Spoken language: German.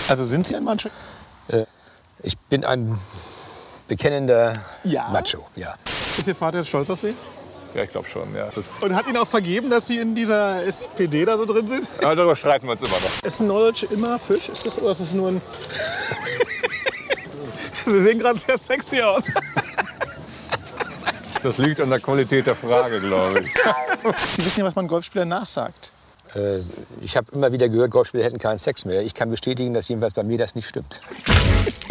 Also sind Sie ein Macho? Ich bin ein bekennender Ja? Macho, ja. Ist Ihr Vater jetzt stolz auf Sie? Ja, ich glaube schon, ja. Und hat Ihnen auch vergeben, dass Sie in dieser SPD da so drin sind? Aber darüber streiten wir uns immer noch. Ist Knowledge immer Fisch? Ist das, oder ist das nur ein... Sie sehen gerade sehr sexy aus. Das liegt an der Qualität der Frage, glaube ich. Sie wissen ja, was man Golfspielern nachsagt. Ich habe immer wieder gehört, Golfspieler hätten keinen Sex mehr. Ich kann bestätigen, dass jedenfalls bei mir das nicht stimmt.